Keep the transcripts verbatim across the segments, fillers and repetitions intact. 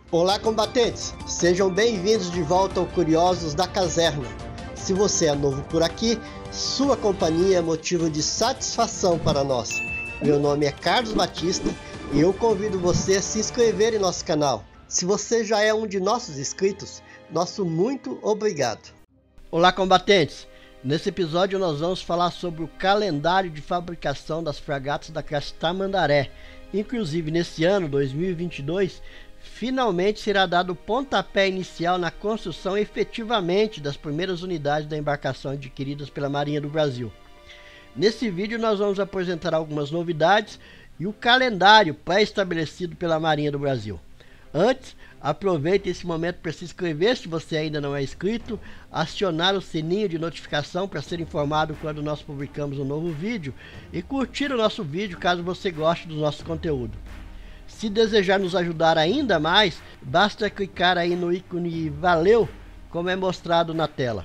Olá, combatentes! Sejam bem-vindos de volta ao Curiosos da Caserna. Se você é novo por aqui, sua companhia é motivo de satisfação para nós. Meu nome é Carlos Batista e eu convido você a se inscrever em nosso canal. Se você já é um de nossos inscritos, nosso muito obrigado. Olá, combatentes! Nesse episódio nós vamos falar sobre o calendário de fabricação das fragatas da classe Tamandaré. Inclusive, nesse ano, dois mil e vinte e dois, finalmente será dado o pontapé inicial na construção efetivamente das primeiras unidades da embarcação adquiridas pela Marinha do Brasil. Nesse vídeo nós vamos apresentar algumas novidades e o calendário pré-estabelecido pela Marinha do Brasil. Antes, aproveite esse momento para se inscrever se você ainda não é inscrito, acionar o sininho de notificação para ser informado quando nós publicamos um novo vídeo e curtir o nosso vídeo caso você goste do nosso conteúdo. Se desejar nos ajudar ainda mais, basta clicar aí no ícone Valeu, como é mostrado na tela.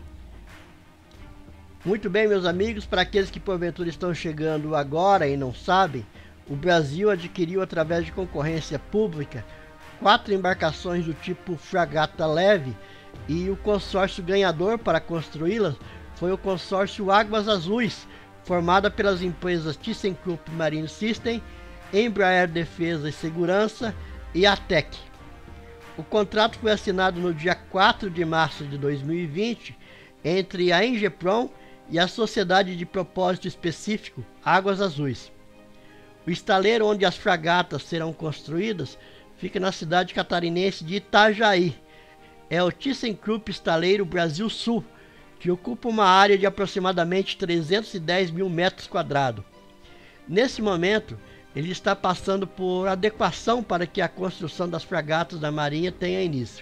Muito bem, meus amigos, para aqueles que porventura estão chegando agora e não sabem, o Brasil adquiriu através de concorrência pública quatro embarcações do tipo fragata leve e o consórcio ganhador para construí-las foi o consórcio Águas Azuis, formada pelas empresas ThyssenKrupp Marine System, Embraer Defesa e Segurança e a ATEC. O contrato foi assinado no dia quatro de março de dois mil e vinte entre a Engeprom e a Sociedade de Propósito Específico Águas Azuis. O estaleiro onde as fragatas serão construídas fica na cidade catarinense de Itajaí. É o ThyssenKrupp Estaleiro Brasil Sul, que ocupa uma área de aproximadamente trezentos e dez mil metros quadrados. Nesse momento, ele está passando por adequação para que a construção das fragatas da Marinha tenha início.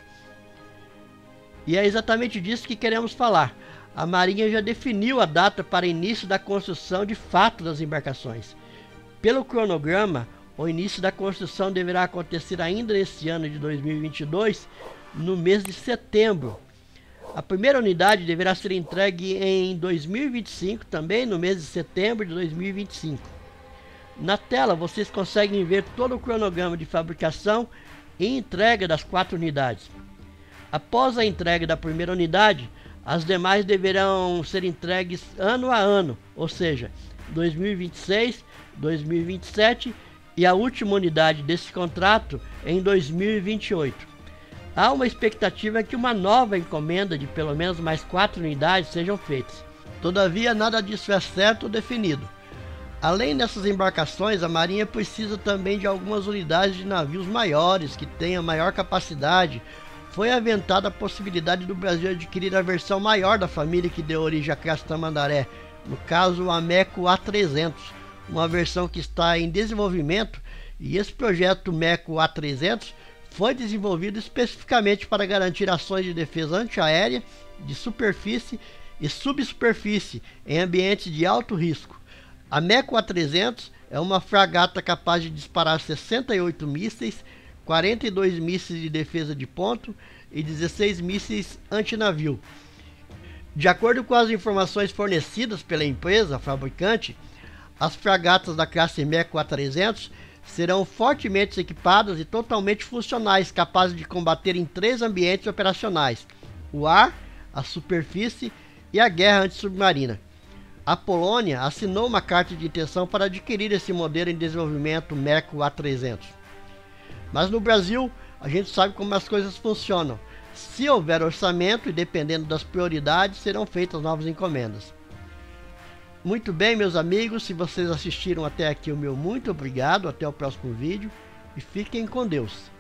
E é exatamente disso que queremos falar. A Marinha já definiu a data para início da construção de fato das embarcações. Pelo cronograma, o início da construção deverá acontecer ainda neste ano de dois mil e vinte e dois, no mês de setembro. A primeira unidade deverá ser entregue em dois mil e vinte e cinco, também no mês de setembro de dois mil e vinte e cinco. Na tela vocês conseguem ver todo o cronograma de fabricação e entrega das quatro unidades. Após a entrega da primeira unidade, as demais deverão ser entregues ano a ano, ou seja, dois mil e vinte e seis, dois mil e vinte e sete e a última unidade desse contrato em dois mil e vinte e oito. Há uma expectativa que uma nova encomenda de pelo menos mais quatro unidades sejam feitas. Todavia, nada disso é certo ou definido. Além dessas embarcações, a Marinha precisa também de algumas unidades de navios maiores, que tenham maior capacidade. Foi aventada a possibilidade do Brasil adquirir a versão maior da família que deu origem à classe Tamandaré, no caso o Ameco A trezentos, uma versão que está em desenvolvimento, e esse projeto Meco A trezentos foi desenvolvido especificamente para garantir ações de defesa antiaérea, de superfície e subsuperfície em ambientes de alto risco. A Meco A trezentos é uma fragata capaz de disparar sessenta e oito mísseis, quarenta e dois mísseis de defesa de ponto e dezesseis mísseis antinavio. De acordo com as informações fornecidas pela empresa fabricante, as fragatas da classe Meco A trezentos serão fortemente equipadas e totalmente funcionais, capazes de combater em três ambientes operacionais: o ar, a superfície e a guerra antissubmarina. A Polônia assinou uma carta de intenção para adquirir esse modelo em desenvolvimento Meco A trezentos. Mas no Brasil, a gente sabe como as coisas funcionam. Se houver orçamento e dependendo das prioridades, serão feitas novas encomendas. Muito bem, meus amigos, se vocês assistiram até aqui, o meu muito obrigado, até o próximo vídeo e fiquem com Deus.